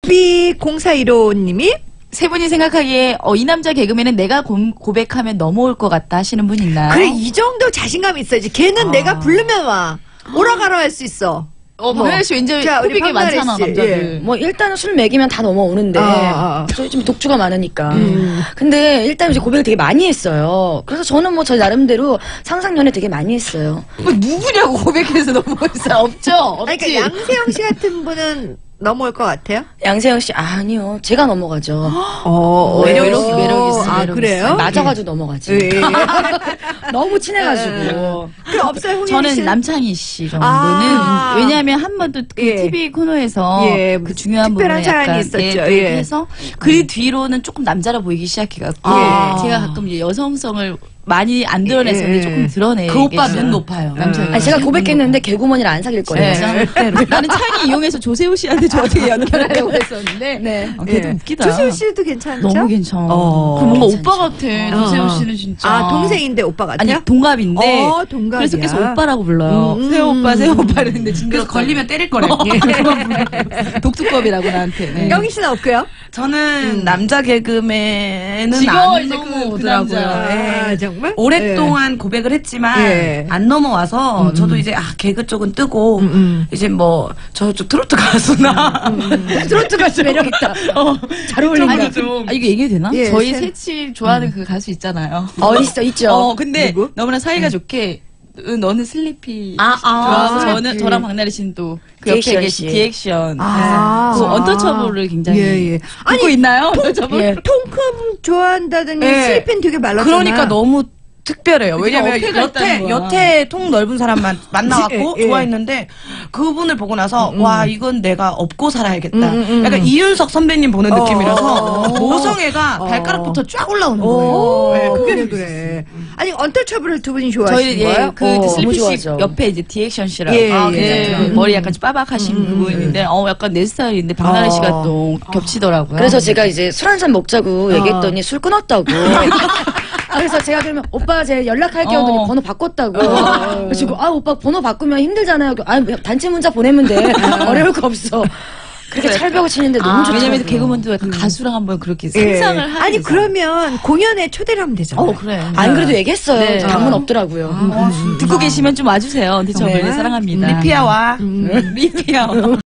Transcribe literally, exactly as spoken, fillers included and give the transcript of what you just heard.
삐삐 공사일오님이 세 분이 생각하기에 어, 이 남자 개그맨은 내가 고, 고백하면 넘어올 것 같다 하시는 분 있나요? 그래 이 정도 자신감 있어야지. 걔는 아. 내가 부르면 와. 오라가라 할 수 있어. 어, 박나래 씨 왠지 자, 우리 코빅이 박나래 많잖아, 씨. 남자들. 예. 뭐 일단은 술 먹이면 다 넘어오는데 아, 아. 저희 좀 독주가 많으니까. 음. 근데 일단 이제 고백을 되게 많이 했어요. 그래서 저는 뭐 저 나름대로 상상 연애 되게 많이 했어요. 뭐 누구냐고 고백해서 넘어올 사람 없죠? 없지. 아니, 그러니까 양세형 씨 같은 분은 넘어올 것 같아요? 양세형 씨 아니요, 제가 넘어가죠. 어, 매력 있어, 매력 있어, 아, 매력 그래요? 있어. 맞아가지고 넘어가지. 예. 예. 너무 친해가지고. 그 없어요, 홍윤희 저는 씨는? 남창희 씨 정도는 아. 왜냐하면 한 번도 그 예. 티비 코너에서 예, 그 중요한 특별한 부분을 사연이 약간 있었죠. 예, 예. 해서 그 뒤로는 조금 남자라 보이기 시작해갖고 아. 제가 가끔 이제 여성성을 많이 안 드러냈었는데 예. 조금 드러내. 그 오빠 눈 높아요. 남창희. 아니, 제가 고백했는데 개구먼이랑 안 사귈 거예요. 네. 나는 창희 이용해서 조세호 씨한테 저 어떻게 연결하려고 했었는데 네. 어, 걔도 예. 웃기다. 조세호 씨도 괜찮죠? 너무 괜찮아. 어. 그 뭔가 괜찮죠. 오빠 같아. 조세호 어. 씨는 진짜. 아, 동생인데 오빠 같아요? 아니 동갑인데. 어, 동갑이야. 그래서 계속 오빠라고 불러요. 음. 세호 오빠, 세호 오빠 이랬는데 그래서 징그러 걸리면 때릴 거래. 독특법이라고 나한테. 네. 영희 씨는 없고요? 저는 남자 개그맨은 지금 안 이제 그- 그 넘어오더라고요. 남자. 아, 예. 정말? 오랫동안 고백을 했지만 예. 안 넘어와서 저도 이제 아 개그 쪽은 뜨고 음. 이제 뭐 저쪽 트로트 가수나 트로트 가수 매력있다. 잘 어울린다. 아니, 좀 아, 이거 얘기해도 되나? 예, 저희 세- 셋이 좋아하는 그 가수 있잖아요. 어, 있어, 있죠. 어, 근데 누구? 너무나 사이가 좋게 으, 너는 슬리피 아, 아, 좋아하고 슬리피. 저는 저랑 박나래 씨는 또 그 옆에 디액션 계신 씨. 디액션 아. 그 언터처블을 굉장히 예, 예. 듣고 아니, 있나요? 언터처블? 예. 통큼 좋아한다더니 예. 슬리피는 되게 말랐잖아. 그러니까 너무 특별해요. 왜냐면 어깨가 있다는 여태 거야. 여태 통 넓은 사람만 만나갖고 예, 예. 좋아했는데 그분을 보고 나서 와 이건 내가 업고 살아야겠다. 음, 음, 음. 약간 이윤석 선배님 보는 어. 느낌이라서 모성애가 어. 발가락부터 쫙 올라오는 오, 거예요. 네, 그게 그래, 그래. 아니, 언터처블을 두 분이 좋아하시는 저희 거예요? 예, 그, 어, 그 너무 슬리피 씨 좋아하죠. 옆에 이제 디액션 씨라고 예, 아, 예. 그 음. 머리 약간 좀 빠박하신 부분인데 어 약간 내 스타일인데 박나래 어. 씨가 또 겹치더라고요. 그래서 제가 이제 술 한 잔 먹자고 얘기했더니 술 끊었다고. 아, 그래서 제가 그러면 오빠 제 연락할게요 하더니 어. 번호 바꿨다고. 그래서 아 오빠 번호 바꾸면 힘들잖아요. 아 단체 문자 보내면 돼. 어려울 거 없어. 그렇게 찰벽을 치는데 너무 아, 좋더라고요. 왜냐면 개그맨도 약간 가수랑 한번 그렇게 예. 상상을 하게 아니, 되잖아요. 그러면 공연에 초대를 하면 되잖아요. 어 그래. 안 그래도 얘기했어요. 네. 방문 없더라고요. 듣고 계시면 좀 와주세요. 언터처블 네. 사랑합니다. 리피아 와. 리피아 와.